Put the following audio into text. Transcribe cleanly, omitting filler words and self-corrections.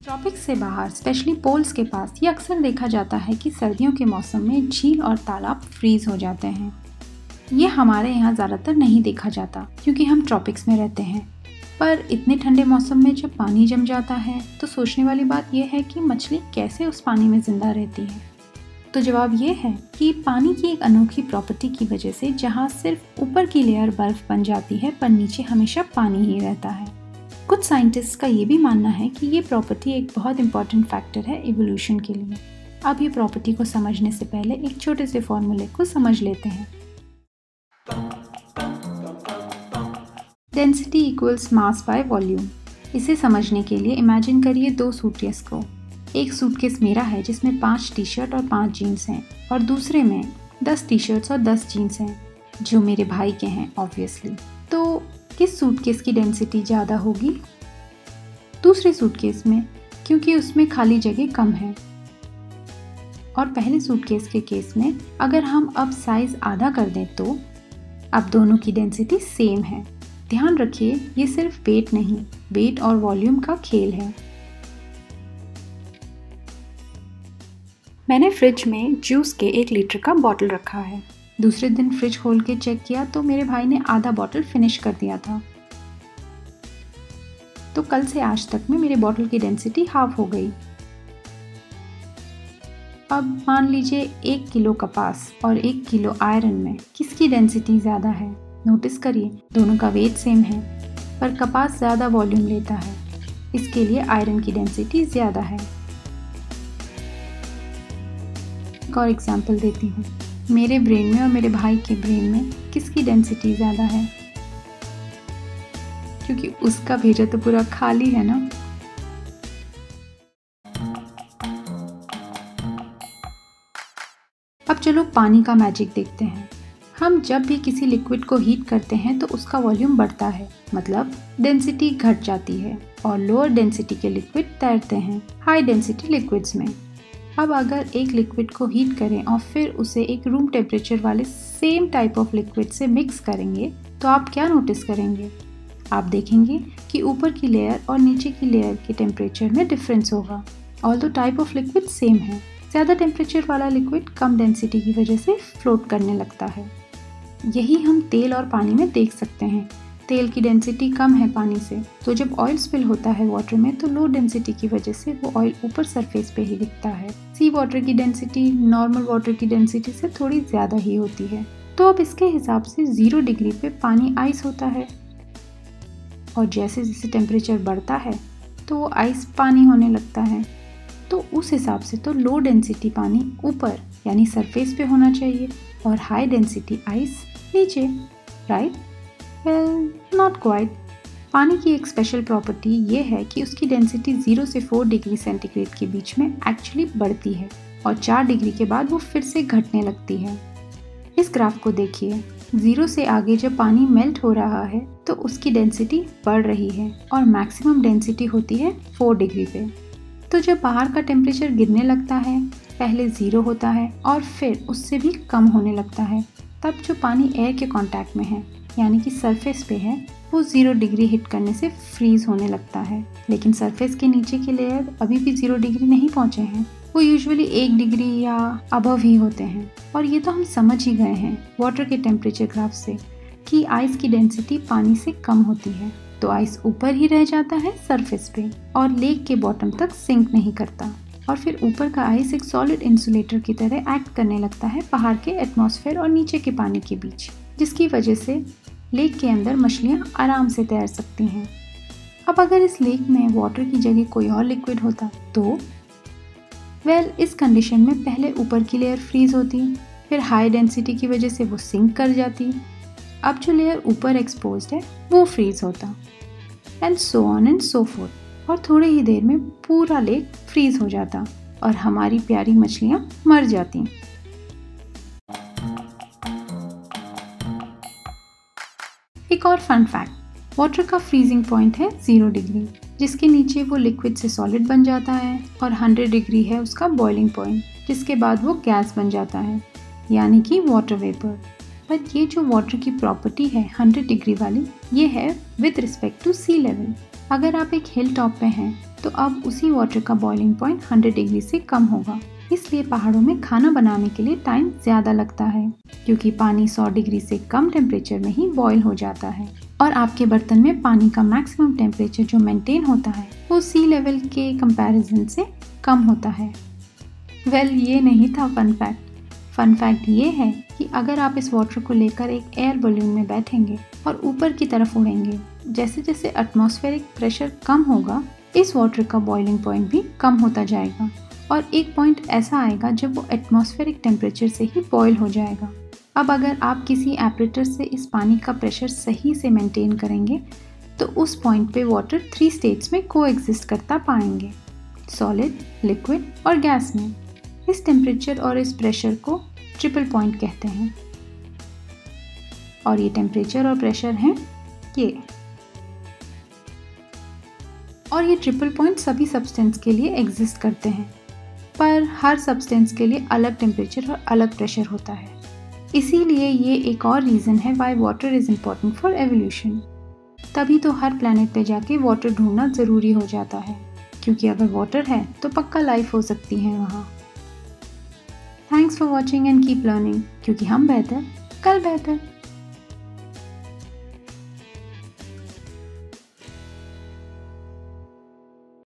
Tropics से बाहर specially poles के पास ये अक्सर देखा जाता है कि सर्दियों के मौसम में झील और तालाब फ्रीज हो जाते हैं। ये हमारे यहाँ ज़्यादातर नहीं देखा जाता क्योंकि हम ट्रॉपिक्स में रहते हैं, पर इतने ठंडे मौसम में जब पानी जम जाता है तो सोचने वाली बात यह है कि मछली कैसे उस पानी में जिंदा रहती है। तो जवाब ये है कि पानी की एक अनोखी प्रॉपर्टी की वजह से जहाँ सिर्फ ऊपर की लेयर बर्फ बन जाती है पर नीचे हमेशा पानी ही रहता है। कुछ साइंटिस्ट का ये भी मानना है कि ये प्रॉपर्टी एक बहुत इंपॉर्टेंट फैक्टर है इवोल्यूशन के लिए। अब ये प्रॉपर्टी को समझने से पहले एक छोटे से फॉर्मूले को समझ लेते हैं। Density equals mass by volume. इसे समझने के लिए इमेजिन करिए 2 सूटकेस को। एक सूटकेस मेरा है जिसमें 5 टी शर्ट और 5 जीन्स हैं, और दूसरे में 10 टी शर्ट्स और 10 जीन्स हैं जो मेरे भाई के हैं ऑब्वियसली। तो किस सूटकेस की डेंसिटी ज़्यादा होगी? दूसरे सूटकेस में, क्योंकि उसमें खाली जगह कम है। और पहले सूटकेस के केस में अगर हम अब साइज आधा कर दें तो अब दोनों की डेंसिटी सेम है। ध्यान रखिए, ये सिर्फ वेट नहीं, वेट और वॉल्यूम का खेल है। मैंने फ्रिज में जूस के 1 लीटर का बॉटल रखा है। दूसरे दिन फ्रिज खोल के चेक किया तो मेरे भाई ने आधा बॉटल फिनिश कर दिया था। तो कल से आज तक में मेरे बॉटल की डेंसिटी हाफ हो गई। अब मान लीजिए 1 किलो कपास और 1 किलो आयरन में किसकी डेंसिटी ज़्यादा है? नोटिस करिए, दोनों का वेट सेम है, पर कपास ज़्यादा वॉल्यूम लेता है, इसके लिए आयरन की डेंसिटी ज़्यादा है। एक और एग्जाम्पल देती हूँ। मेरे ब्रेन में और मेरे भाई के ब्रेन में किसकी डेंसिटी ज़्यादा है? क्योंकि उसका भेजा तो पूरा खाली है ना। अब चलो पानी का मैजिक देखते हैं। हम जब भी किसी लिक्विड को हीट करते हैं तो उसका वॉल्यूम बढ़ता है, मतलब डेंसिटी घट जाती है, और लोअर डेंसिटी के लिक्विड तैरते हैं हाई डेंसिटी लिक्विड्स में। अब अगर एक लिक्विड को हीट करें और फिर उसे एक रूम टेम्परेचर वाले सेम टाइप ऑफ लिक्विड से मिक्स करेंगे तो आप क्या नोटिस करेंगे? आप देखेंगे कि ऊपर की लेयर और नीचे की लेयर के टेम्परेचर में डिफरेंस होगा, although type of liquid same है। ज़्यादा टेम्परेचर वाला लिक्विड कम डेंसिटी की वजह से फ्लोट करने लगता है। यही हम तेल और पानी में देख सकते हैं। तेल की डेंसिटी कम है पानी से, तो जब ऑयल स्पिल होता है वाटर में तो लो डेंसिटी की वजह से वो ऑयल ऊपर सरफेस पे ही दिखता है। सी वाटर की डेंसिटी नॉर्मल वाटर की डेंसिटी से थोड़ी ज़्यादा ही होती है। तो अब इसके हिसाब से 0 डिग्री पे पानी आइस होता है, और जैसे जैसे टेम्परेचर बढ़ता है तो वो आइस पानी होने लगता है। तो उस हिसाब से तो लो डेंसिटी पानी ऊपर यानी सरफेस पे होना चाहिए और हाई डेंसिटी आइस नीचे, राइट? Well, not quite. पानी की एक स्पेशल प्रॉपर्टी ये है कि उसकी डेंसिटी 0 से 4 डिग्री सेंटीग्रेड के बीच में एक्चुअली बढ़ती है, और 4 डिग्री के बाद वो फिर से घटने लगती है। इस ग्राफ को देखिए, 0 से आगे जब पानी मेल्ट हो रहा है तो उसकी डेंसिटी बढ़ रही है और मैक्सिमम डेंसिटी होती है 4 डिग्री पे। तो जब बाहर का टेम्परेचर गिरने लगता है, पहले 0 होता है और फिर उससे भी कम होने लगता है, तब जो पानी एयर के कांटेक्ट में है यानी कि सरफेस पे है, वो 0 डिग्री हिट करने से फ्रीज होने लगता है। लेकिन सरफेस के नीचे के लेयर अभी भी 0 डिग्री नहीं पहुंचे हैं, वो यूजुअली 1 डिग्री या अबव ही होते हैं। और ये तो हम समझ ही गए हैं वाटर के टेम्परेचर ग्राफ से कि आइस की डेंसिटी पानी से कम होती है, तो आइस ऊपर ही रह जाता है सरफेस पे और लेक के बॉटम तक सिंक नहीं करता, और फिर ऊपर का आइस एक सॉलिड इंसुलेटर की तरह एक्ट करने लगता है बाहर के एटमॉस्फेयर और नीचे के पानी के बीच, जिसकी वजह से लेक के अंदर मछलियाँ आराम से तैर सकती हैं। अब अगर इस लेक में वाटर की जगह कोई और लिक्विड होता तो इस कंडीशन में पहले ऊपर की लेयर फ्रीज होती, फिर हाई डेंसिटी की वजह से वो सिंक कर जाती। अब जो लेयर ऊपर एक्सपोज्ड है वो फ्रीज होता, and so on and so forth, और थोड़ी ही देर में पूरा लेक फ्रीज हो जाता और हमारी प्यारी मछलियाँ मर जाती। एक और फन फैक्ट, वाटर का फ्रीजिंग पॉइंट है 0 डिग्री, जिसके नीचे वो लिक्विड से सॉलिड बन जाता है, और 100 डिग्री है उसका बॉइलिंग पॉइंट, जिसके बाद वो गैस बन जाता है यानी कि वाटर वेपर। पर ये जो वाटर की प्रॉपर्टी है 100 डिग्री वाली, ये है with respect to sea level. अगर आप एक हिल टॉप पे हैं तो अब उसी वाटर का बॉइलिंग पॉइंट 100 डिग्री से कम होगा। इसलिए पहाड़ों में खाना बनाने के लिए टाइम ज़्यादा लगता है, क्योंकि पानी 100 डिग्री से कम टेम्परेचर में ही बॉईल हो जाता है। और आपके बर्तन में पानी का मैक्सिमम टेम्परेचर जो मेंटेन होता है वो सी लेवल के कंपैरिजन से कम होता है। ये नहीं था फन फैक्ट। फन फैक्ट ये है कि अगर आप इस वाटर को लेकर एक एयर बलून में बैठेंगे और ऊपर की तरफ उड़ेंगे, जैसे जैसे एटमॉस्फेरिक प्रेशर कम होगा, इस वाटर का बॉइलिंग पॉइंट भी कम होता जाएगा और एक पॉइंट ऐसा आएगा जब वो एटमॉस्फेरिक टेम्परेचर से ही बॉईल हो जाएगा। अब अगर आप किसी एपरेटर से इस पानी का प्रेशर सही से मेंटेन करेंगे तो उस पॉइंट पे वाटर 3 स्टेट्स में कोएग्जिस्ट करता पाएंगे, सॉलिड, लिक्विड और गैस में। इस टेम्परेचर और इस प्रेशर को ट्रिपल पॉइंट कहते हैं। और ये टेम्परेचर और प्रेशर हैं ये। और ये ट्रिपल पॉइंट सभी सब्सटेंस के लिए एग्जिस्ट करते हैं, पर हर सब्सटेंस के लिए अलग टेम्परेचर और अलग प्रेशर होता है। इसीलिए ये एक और रीज़न है why water is important for evolution. तभी तो हर प्लैनेट पे जाके वाटर ढूंढना ज़रूरी हो जाता है, क्योंकि अगर वाटर है तो पक्का लाइफ हो सकती है वहाँ। Thanks for watching and keep learning, क्योंकि हम बेहतर कल बेहतर।